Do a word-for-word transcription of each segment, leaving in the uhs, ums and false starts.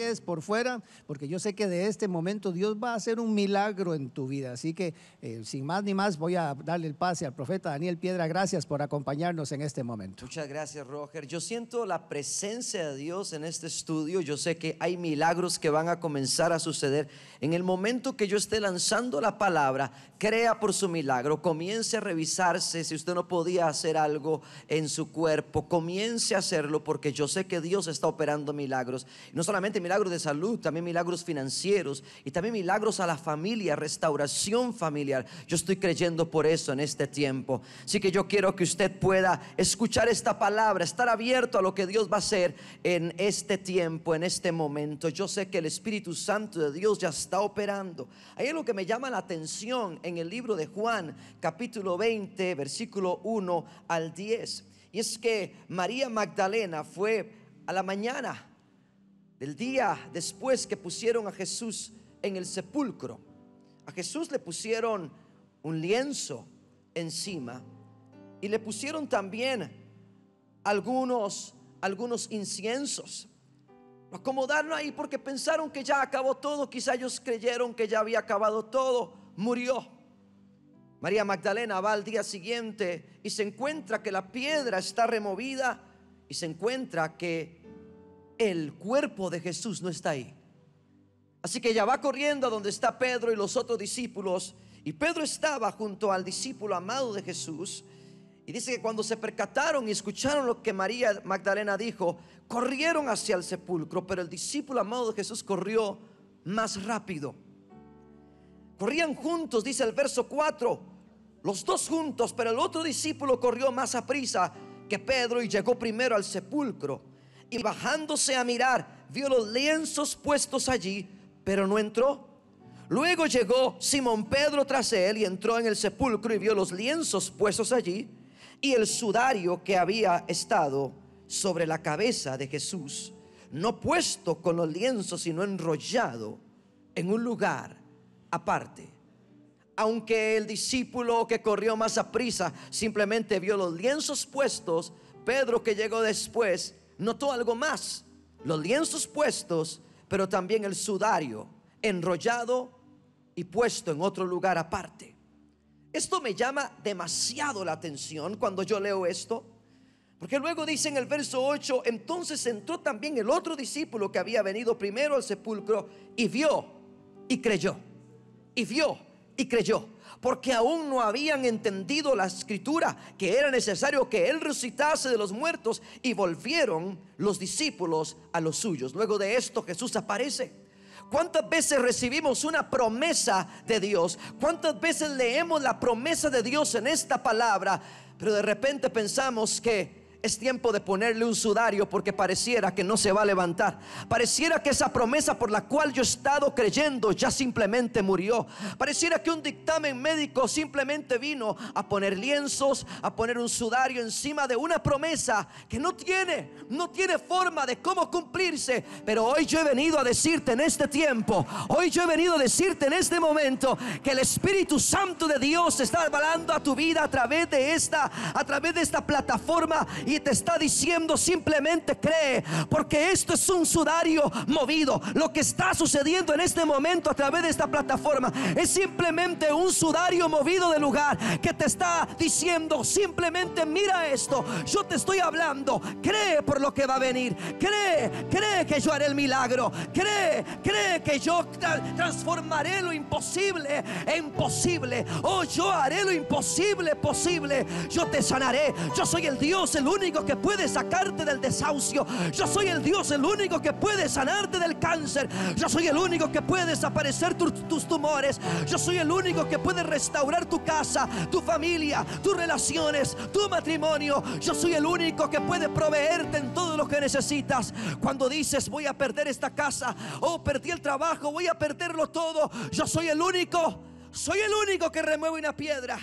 quedes por fuera, porque yo sé que de este momento Dios va a hacer un milagro en tu vida. Así que eh, sin más ni más voy a darle el pase al profeta Daniel Piedra. Gracias por acompañarnos en este momento. Muchas gracias, Roger. Yo siento la presencia de Dios en este estudio. Yo sé que hay milagros que van a comenzar a suceder. En el momento que yo esté lanzando la palabra, crea por su milagro. Comience a revisarse si usted no podía hacer algo en su cuerpo. Comience a hacerlo, porque yo sé que Dios está operando milagros. No solamente milagros de salud, también milagros financieros y también milagros a la familia, restauración familiar. Yo estoy creyendo por eso en este tiempo. Así que yo quiero que usted pueda escuchar esta palabra, estar abierto a lo que Dios va a hacer en este tiempo, en este momento. Yo sé que el Espíritu Santo de Dios ya está operando. Ahí es lo que me llama la atención en el libro de Juan, capítulo veinte, versículo uno al diez. Y es que María Magdalena fue a la mañana del día después que pusieron a Jesús en el sepulcro. A Jesús le pusieron un lienzo encima y le pusieron también algunos, algunos inciensos. Lo acomodaron ahí porque pensaron que ya acabó todo. Quizá ellos creyeron que ya había acabado todo. Murió. María Magdalena va al día siguiente y se encuentra que la piedra está removida y se encuentra que el cuerpo de Jesús no está ahí. Así que ella va corriendo a donde está Pedro y los otros discípulos, y Pedro estaba junto al discípulo amado de Jesús. Y dice que cuando se percataron y escucharon lo que María Magdalena dijo, corrieron hacia el sepulcro, pero el discípulo amado de Jesús corrió más rápido. Corrían juntos, dice el verso cuatro, los dos juntos, pero el otro discípulo corrió más a prisa que Pedro y llegó primero al sepulcro. Y bajándose a mirar, vio los lienzos puestos allí, pero no entró. Luego llegó Simón Pedro tras él y entró en el sepulcro y vio los lienzos puestos allí y el sudario que había estado sobre la cabeza de Jesús, no puesto con los lienzos, sino enrollado en un lugar aparte. Aunque el discípulo que corrió más a prisa simplemente vio los lienzos puestos, Pedro, que llegó después, notó algo más: los lienzos puestos, pero también el sudario enrollado y puesto en otro lugar aparte. Esto me llama demasiado la atención cuando yo leo esto, porque luego dice en el verso ocho: entonces entró también el otro discípulo que había venido primero al sepulcro y vio y creyó. Y vio y creyó, porque aún no habían entendido la escritura, que era necesario que él resucitase de los muertos. Y volvieron los discípulos a los suyos. Luego de esto Jesús aparece. ¿Cuántas veces recibimos una promesa de Dios? ¿Cuántas veces leemos la promesa de Dios en esta palabra, pero de repente pensamos que es tiempo de ponerle un sudario porque pareciera que no se va a levantar? Pareciera que esa promesa por la cual yo he estado creyendo ya simplemente murió. Pareciera que un dictamen médico simplemente vino a poner lienzos, a poner un sudario encima de una promesa que no tiene, no tiene forma de cómo cumplirse. Pero hoy yo he venido a decirte en este tiempo, hoy yo he venido a decirte en este momento que el Espíritu Santo de Dios está hablando a tu vida a través de esta, a través de esta plataforma. Y te está diciendo simplemente cree, porque esto es un sudario movido. Lo que está sucediendo en este momento a través de esta plataforma es simplemente un sudario movido de lugar que te está diciendo simplemente mira esto, yo te estoy hablando, cree por lo que va a venir, cree, cree que yo haré el milagro, cree, cree que yo tra- transformaré lo imposible en posible. Oh, yo haré lo imposible posible. Yo te sanaré. Yo soy el Dios, el único que puede sacarte del desahucio. Yo soy el Dios, el único que puede sanarte del cáncer. Yo soy el único que puede desaparecer tu, tus tumores. Yo soy el único que puede restaurar tu casa, tu familia, tus relaciones, tu matrimonio. Yo soy el único que puede proveerte en todo lo que necesitas. Cuando dices voy a perder esta casa, oh, perdí el trabajo, voy a perderlo todo, yo soy el único, soy el único que remueve una piedra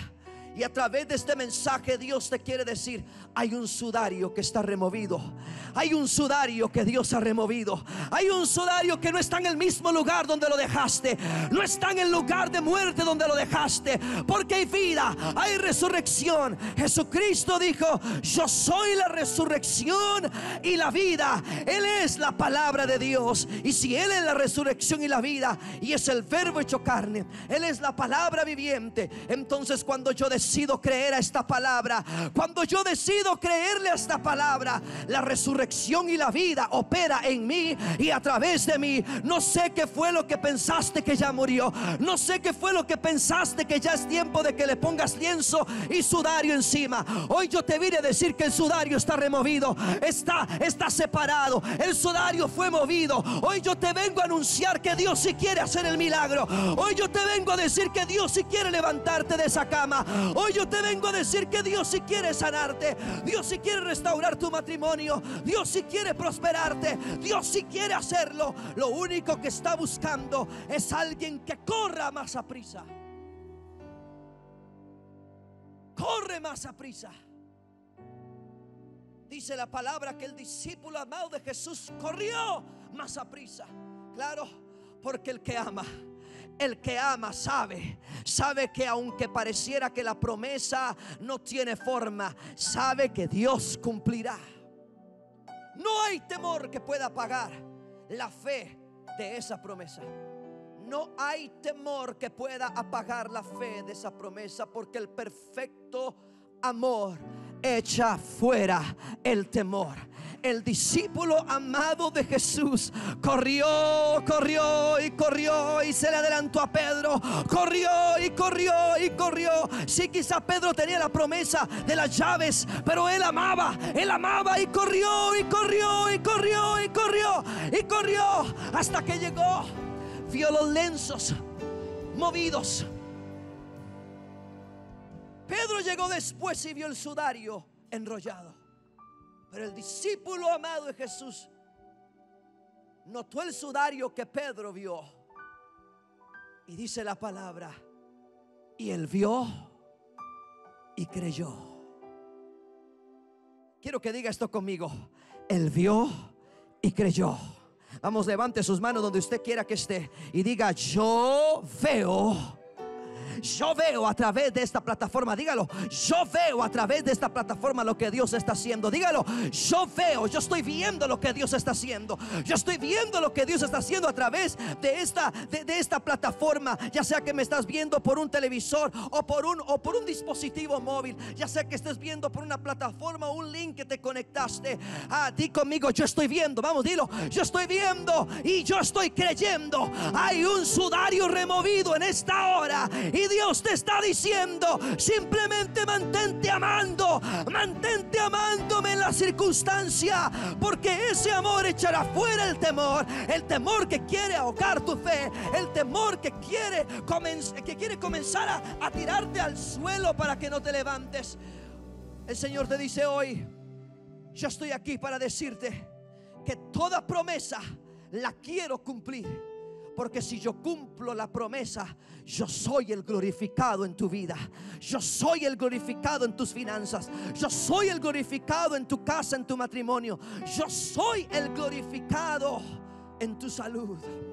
Y a través de este mensaje Dios te quiere decir: hay un sudario que está removido. Hay un sudario que Dios ha removido. Hay un sudario que no está en el mismo lugar donde lo dejaste. No está en el lugar de muerte donde lo dejaste. Porque hay vida, hay resurrección. Jesucristo dijo: yo soy la resurrección y la vida. Él es la palabra de Dios. Y si Él es la resurrección y la vida, y es el verbo hecho carne, Él es la palabra viviente, entonces cuando yo decido creer a esta palabra, cuando yo decido creerle a esta palabra, la resurrección y la vida opera en mí y a través de mí. No sé qué fue lo que pensaste que ya murió. No sé qué fue lo que pensaste que ya es tiempo de que le pongas lienzo y sudario encima. Hoy yo te vine a decir que el sudario está removido, está, está separado. El sudario fue movido. Hoy yo te vengo a anunciar que Dios sí quiere hacer el milagro. Hoy yo te vengo a decir que Dios sí quiere levantarte de esa cama. Hoy yo te vengo a decir que Dios sí quiere sanarte. Dios sí quiere restaurar tu matrimonio. Dios sí quiere prosperarte. Dios sí quiere hacerlo. Lo único que está buscando es alguien que corra más a prisa. Corre más a prisa. Dice la palabra que el discípulo amado de Jesús corrió más a prisa. Claro, porque el que ama, el que ama sabe, sabe que aunque pareciera que la promesa no tiene forma, sabe que Dios cumplirá. No hay temor que pueda apagar la fe de esa promesa. No hay temor que pueda apagar la fe de esa promesa, porque el perfecto amor echa fuera el temor. El discípulo amado de Jesús corrió, corrió y corrió y se le adelantó a Pedro. Corrió y corrió y corrió. Sí, quizá Pedro tenía la promesa de las llaves, pero él amaba, él amaba y corrió y corrió y corrió y corrió y corrió hasta que llegó. Vio los lienzos movidos. Pedro llegó después y vio el sudario enrollado. Pero el discípulo amado de Jesús notó el sudario que Pedro vio. Y dice la palabra: y él vio y creyó. Quiero que diga esto conmigo: él vio y creyó. Vamos, levante sus manos donde usted quiera que esté y diga: yo veo. Yo veo a través de esta plataforma. Dígalo: yo veo a través de esta plataforma lo que Dios está haciendo. Dígalo: yo veo, yo estoy viendo lo que Dios está haciendo. Yo estoy viendo lo que Dios está haciendo a través de esta, de, de esta plataforma. Ya sea que me estás viendo por un televisor o por un, o por un dispositivo móvil, ya sea que estés viendo por una plataforma o un link que te conectaste. Ah, di conmigo: yo estoy viendo. Vamos, dilo: yo estoy viendo y yo estoy creyendo. Hay un sudario removido en esta hora y Dios te está diciendo: simplemente mantente amando, mantente amándome en la circunstancia, porque ese amor echará fuera el temor, el temor que quiere ahogar tu fe, el temor que quiere, que quiere comenzar a, a tirarte al suelo para que no te levantes. El Señor te dice hoy: yo estoy aquí para decirte que toda promesa la quiero cumplir. Porque si yo cumplo la promesa, yo soy el glorificado en tu vida. Yo soy el glorificado en tus finanzas. Yo soy el glorificado en tu casa, en tu matrimonio. Yo soy el glorificado en tu salud.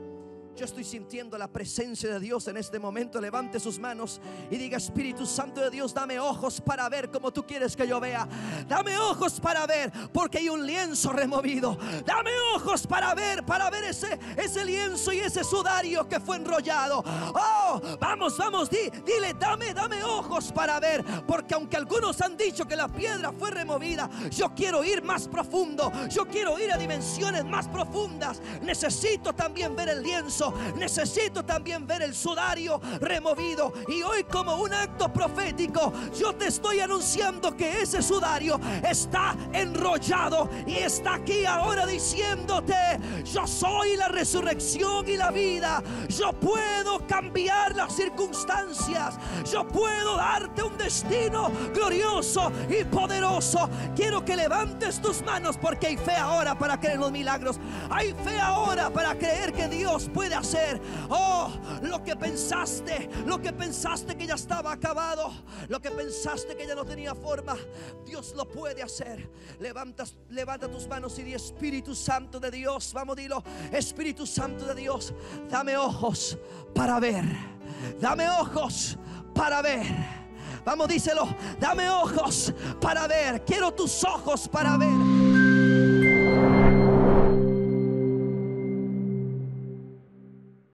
Yo estoy sintiendo la presencia de Dios en este momento. Levante sus manos y diga: Espíritu Santo de Dios, dame ojos para ver como tú quieres que yo vea. Dame ojos para ver, porque hay un lienzo removido. Dame ojos para ver, para ver ese, ese lienzo y ese sudario que fue enrollado. Oh, vamos, vamos, di, dile: dame, dame ojos para ver, porque aunque algunos han dicho que la piedra fue removida, yo quiero ir más profundo. Yo quiero ir a dimensiones más profundas. Necesito también ver el lienzo. Necesito también ver el sudario removido. Y hoy, como un acto profético, yo te estoy anunciando que ese sudario está enrollado y está aquí ahora diciéndote: yo soy la resurrección y la vida. Yo puedo cambiar las circunstancias. Yo puedo darte un destino glorioso y poderoso. Quiero que levantes tus manos, porque hay fe ahora para creer en los milagros. Hay fe ahora para creer que Dios puede hacer. Oh, lo que pensaste, lo que pensaste que ya estaba acabado, lo que pensaste que ya no tenía forma, Dios lo puede hacer. Levantas, levanta tus manos y di: Espíritu Santo de Dios, vamos, dilo: Espíritu Santo de Dios, dame ojos para ver, dame ojos para ver. Vamos, díselo: dame ojos para ver. Quiero tus ojos para ver.